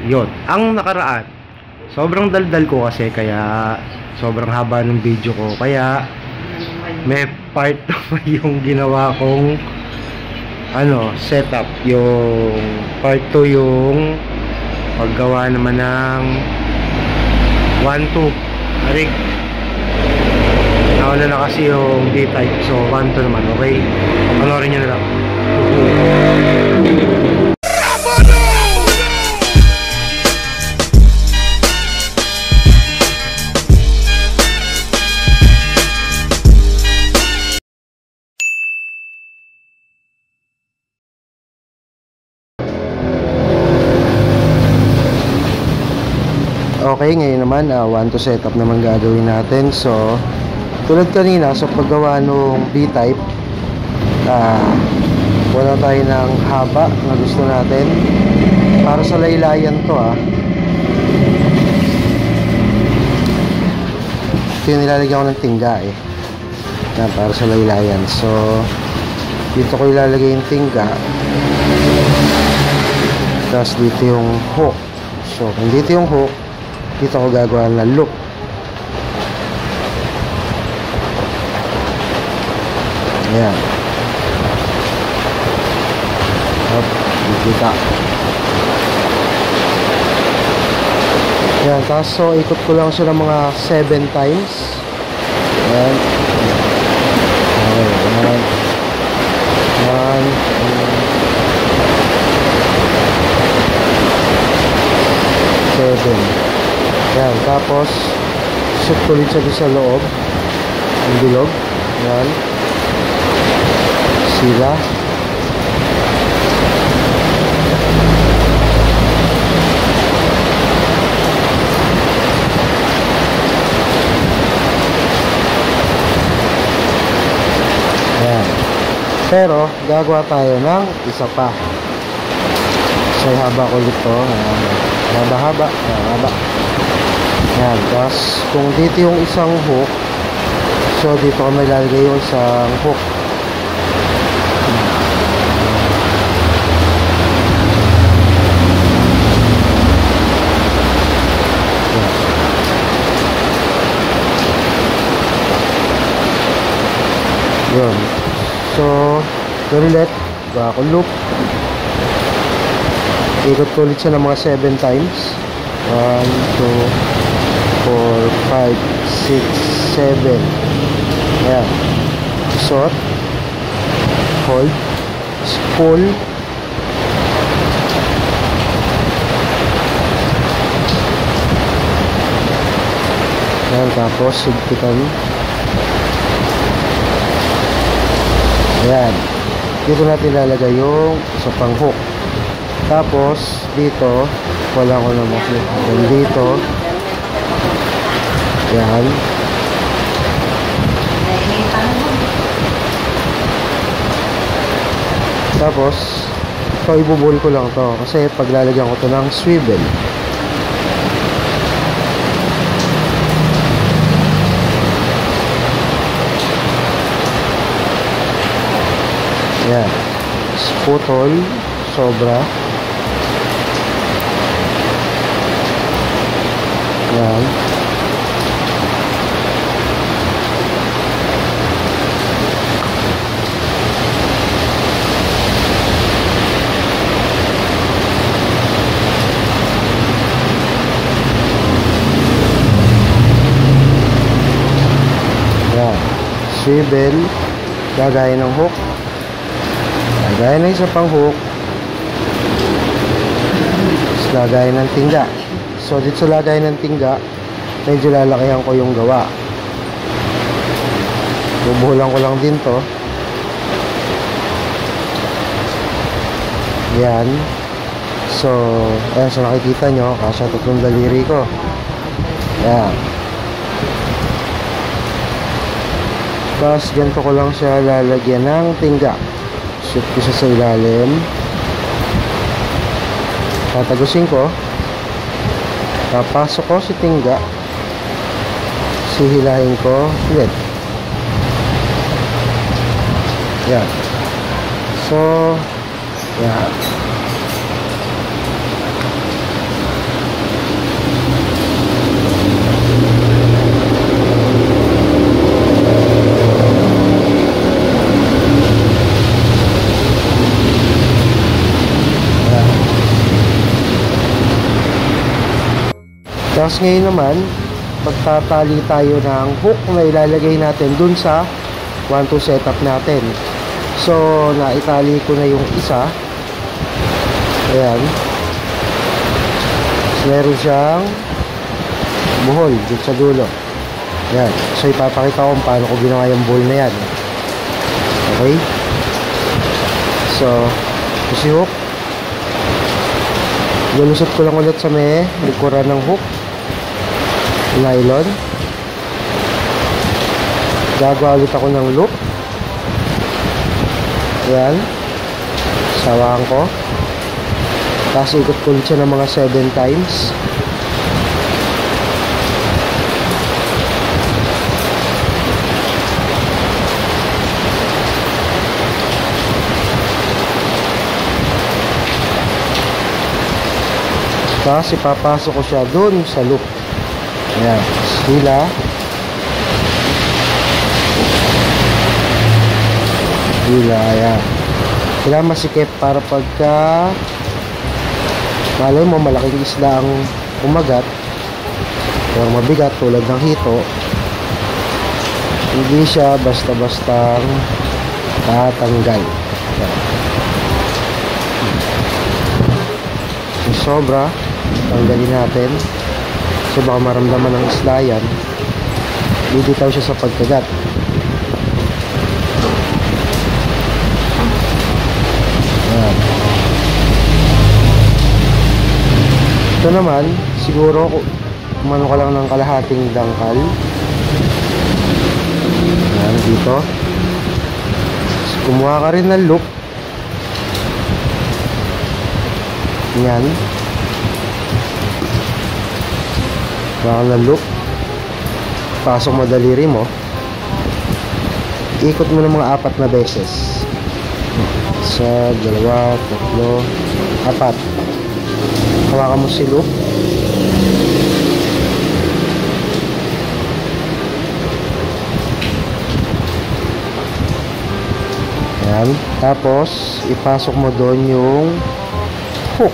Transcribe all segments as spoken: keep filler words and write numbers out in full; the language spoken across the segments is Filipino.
Yun, ang nakaraan, sobrang daldal ko kasi, kaya sobrang haba ng video ko, kaya may part pa yung ginawa kong ano, setup. Yung part two yung paggawa naman ng one two arik. Nauna na kasi yung D-type, so one two naman. Okay, panoorin nyo na lang. Okay, ngayon naman uh, one to setup naman gagawin natin. So tulad kanina sa paggawa ng B-type, uh, wala tayo ng haba na gusto natin para sa laylayan to. ah Ito yung nilalagyan ko ng tingga eh, yan, para sa laylayan. So dito ko ilalagay yung tingga, tapos dito yung hook. So kung dito yung hook, dito ko gagawa ng loop. Ayan. Hop, dikita. Ayan, tapos so ikot ko lang siya ng mga seven times. Ayan. Okay, ayan. One, seven. Yan, tapos shoot ko ulit siya sa loob ang bilog. Yan, sila. Yan, pero gagawa tayo ng isa pa. So haba ko ulit to. Haba-haba, haba. Yan, tapos kung dito yung isang hook, so dito ko may lalagay yung isang hook. Yun. So ulit, bago loop, ikot ko ulit siya ng mga seven times. One, two, four, five, six, seven. Ayan. Short, hold, pull. Ayan, tapos sigpitan. Ayan, dito natin lalagay yung isa pang hook. Tapos dito wala ko na maklit. Dito, yan. Tapos ito, ibubul ko lang to kasi paglalagyan ko to ng swivel. Yan, putol sobra. Yan. Yan. Swivel, gagaya ng hook, gagaya ng isa pang hook, lagay ng tingga. So dito sa lagay ng tingga, medyo lalakihan ko yung gawa. Bubuhulan ko lang din to. Yan. So ayan, so nakikita nyo, kasya tatlong daliri ko. Yan. Tapos ganito ko lang siya lalagyan ng tingga. Shoot ko siya sa ilalim. Tatagusin ko. Papasok ko si tingga, sihilahin ko ulit. Yan. So yan. Tapos ngayon naman, pagtatali tayo ng hook na ilalagay natin dun sa one two setup natin. So, naitali ko na yung isa. Ayan. So, meron siyang buhol dun sa dulo. Ayan. So, ipapakita ko kung paano ko ginawa yung buhol na yan. Okay? So, ito si hook. Lulusot ko lang ulit sa may likuran ng hook. Nylon. Gagawa ulit ako ng loop. Ayan. Sawakan ko. Tapos ikot ko ulit siya ng mga seven times. Tapos ipapasok ko siya dun sa loop. Ayan, hila. Hila, ayan. Kailangan masikip para pagka malay mo malaking isda ang umagat or mabigat tulad ng hito, hindi siya basta-bastang tatanggal. Ayan. Yung sobra, tanggalin natin. So baka maramdaman ng isla yan, bibitaw siya sa pagkagat. Ayan. Ito naman, siguro kumano ka lang ng kalahating dangkal. Ayan, dito. So, kumuha ka rin ng loop. Ayan. Baka na loop. Pasok mo daliri mo. Ikot mo ng mga apat na beses. Isa, dalawa, tatlo, apat. Hawakan mo si loop. Ayan. Tapos ipasok mo doon yung hook.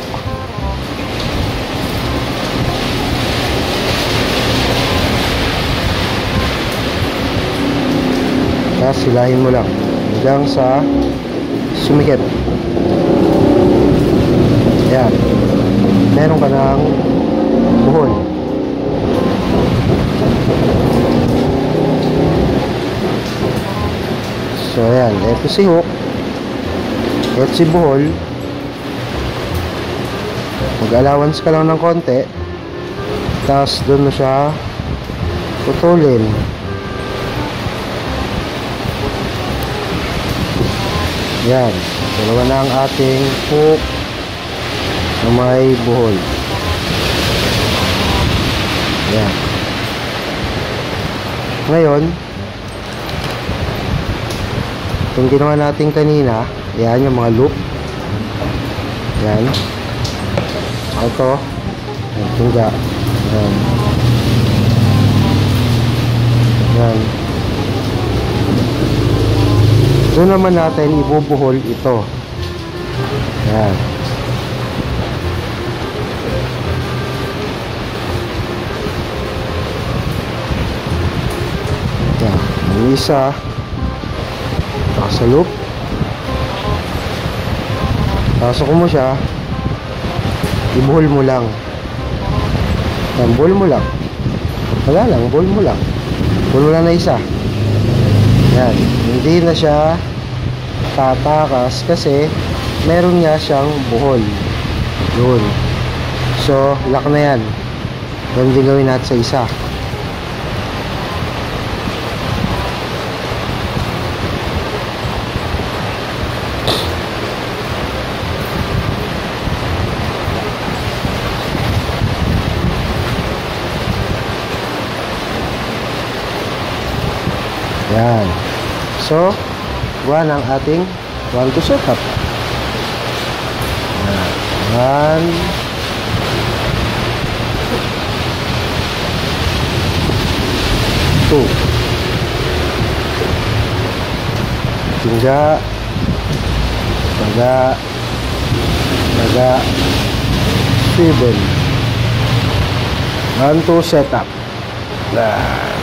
Tapos silahin mo lang hanggang sa sumikip. Ayan. Meron ka ng buhol. So ayan, ito si hook, ito si buhol. Mag-allowance ka lang ng konti, tapos doon mo siya putulin. Yan, dalawa na ang ating hook na may buhol. Yan. Ngayon, itong ginawa natin kanina, yan yung mga loop. Yan. Ito, yan, tungga. Yan. Yan. Doon naman natin ibubuhol ito. Yan. Yan. Yung isa sa loop. Pasok mo siya, ibuhol mo lang. Yan, buhol mo lang. Wala lang, buhol mo lang. Buhol mo lang na isa. Yan, hindi na siya tatakas kasi meron nga siyang buhol. Yun. So, lock na yan. Yan din gawin natin sa isa. Yan. So, one ang ating one to setup. Yan. One. Two. Tingga. Taga. Taga. Swivel. one, two, setup. Yan.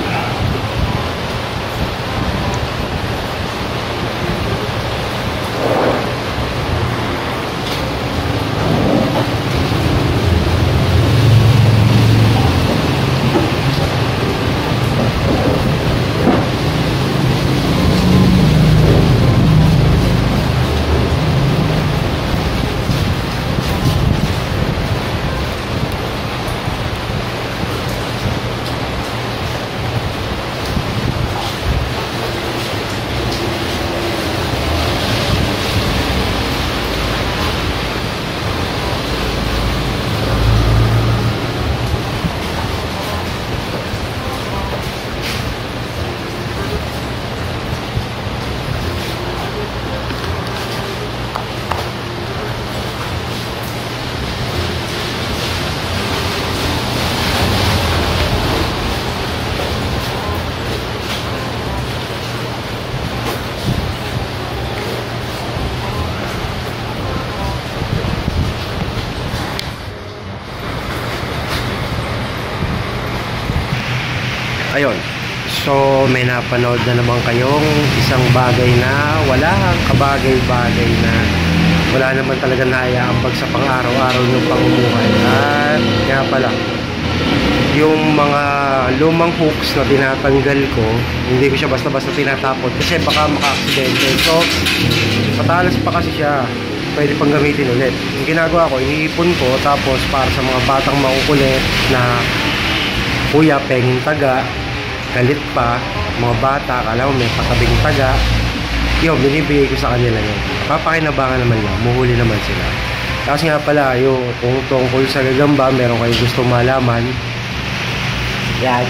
Ayun, so may napanood na naman kayong isang bagay na wala kabagay-bagay na wala naman talaga naiaambag sa pang-araw-araw ng pamumuhay. At kaya pala, yung mga lumang hooks na tinatanggal ko, hindi ko siya basta-basta tinatapon kasi baka maka-aksidente. So, patalas pa kasi siya, pwede pang gamitin ulit. Yung ginagawa ko, iniipon ko, tapos para sa mga batang makukulit na kuya, penging taga, galit pa, mga bata, kala mo may patabing taga, yun, binibigay ko sa kanila yun. Papakinabangan naman lang, muhuli naman sila. Kasi nga pala, yung kung tungkol sa gagamba, meron kayo gusto malaman, yan.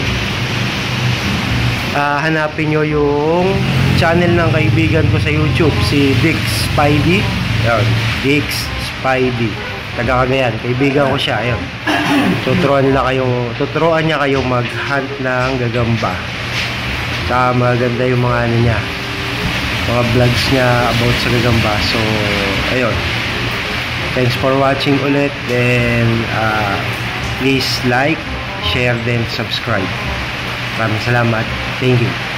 Uh, hanapin nyo yung channel ng kaibigan ko sa YouTube, si Dix Spidey. Yan, Dix Spidey. Taga Cagayan, kaibigan ko siya, ayun. Tuturuan nila kayong, tuturuan niya kayong mag-hunt ng gagamba. Saka maganda yung mga ano niya, mga vlogs niya about sa gagamba. So, ayun. Thanks for watching ulit. Then, uh, please like, share, then subscribe. Maraming salamat. Thank you.